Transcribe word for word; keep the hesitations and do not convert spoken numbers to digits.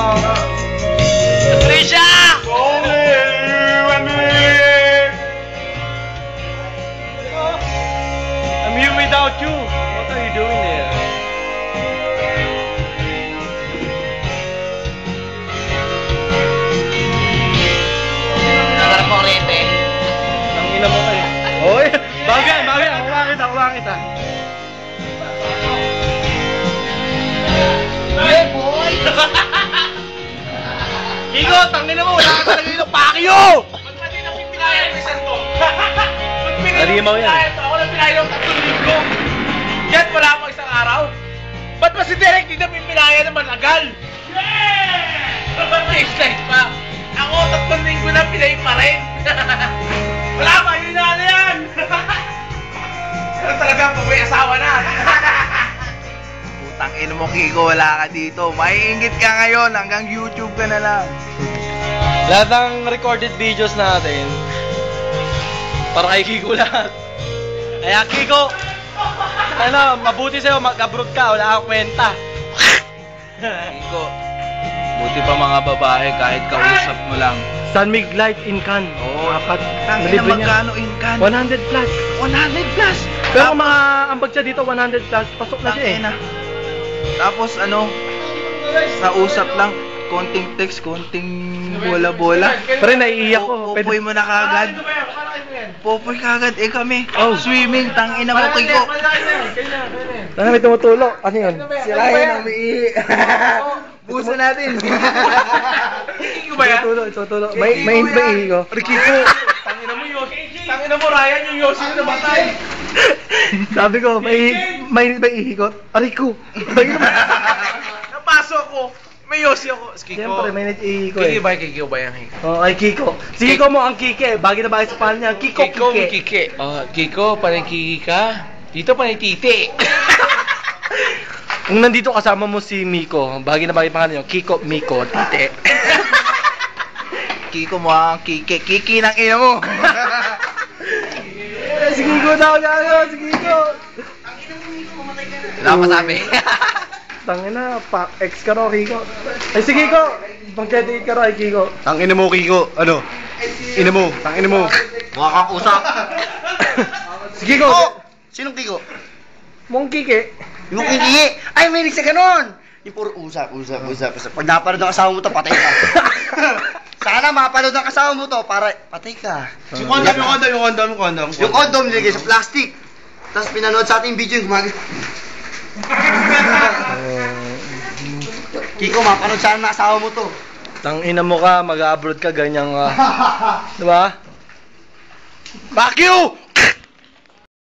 Trisha! I'm here without you. What are you doing there? Nagarap mo rete. Ang ina mo kayo. Oy, bagay, bagay. Kuha kita, kuha kita. Hey, boy! Kiko, tangin mo. Wala ka talaga dito. Pakyo! Ba't ba di na pipinayan mo isang to? Halimaw yan. Ako na pinayan ng tatlong linggo. Yan, wala mo isang araw. Ba't ba si Derek di na pipinayan na managal? Yeah! Ba't pa? Ako, tatlong linggo na pinay pa rin. Wala pa, yun na na yan! Pero talaga, pag may asawa na. Putang ino mo, Kiko, wala ka dito. Maiingit ka ngayon, hanggang YouTube ka na lang. Lahat ng recorded videos natin, para kay Kiko lahat. Kaya Kiko, ano, mabuti sa'yo, mag-abroad ka, wala kang kwenta. Kiko, buti pa mga babae, kahit kausap mo lang. San Mig Light in Cannes. Oo, Apat. tangin na Nalibre niya. magkano in can? one hundred plus. one hundred plus! Pero kung makaambag siya dito, one hundred plus, pasok na siya eh. Tangina. Tapos ano, sa usap lang, konting text, konting bola-bola. Pero naiiyak ko. Pupoy mo na kagad. Pupoy kagad, eh kami. Oh. Swimming, tangina mo, Kiko. Ano may tumutulo? Ano yun? Sirahin ang umiihi. Busa natin. Kiko ba yan? Tumutulo, tumutulo. May, may, may ihi ko. Kiko. Tangina mo yun. Tangina mo, Ryan, yung Yossi na namatay. Sabi ko, may, may, may ihi ko. Aray ko. Napasok ko. May Yossi ako. Kiko. Siyempre, may nag-ihi ko eh. Kiki ba? Kiki ba yan? Oh, ay Kiko. Si Kiko mo ang Kike. Bagay na bagay sa pangalan niya. Kiko, Kiko, Kike. Kiki. Oh, Kiko, panay Kiki ka. Dito panay Titi. Kung nandito kasama mo si Miko, bagay na bagay pangalan niyo. Kiko, Miko, Tite. Kiko mo ang Kiki. Kiki ng ina mo. Si Kiko daw, gago. Si Kiko. Wala pa sabi. Tangina, pa ex ka raw, Kiko. Ay, si Kiko. Pag-date ka raw, Kiko. Tangina mo, Kiko. Ano? Ina mo. Tangina mo. Mukha kang usap. Si Kiko. Kiko! Sinong Kiko? Mong Kike. Yung Kiki. Ay, may sa ganon. Yung puro usap, usap, usap, usap. Pag napanood ang asawa mo to, patay ka. Sana mapanood ang asawa mo to, para patay ka. Yung condom, yung condom, yung condom, yung condom. Yung condom nilagay sa plastic. Tapos pinanood sa ating video yung gumag... Kiko, mapanood sana ng asawa mo to. Tangina mo ka, mag-abroad ka, ganyan ka. Diba? Fuck you!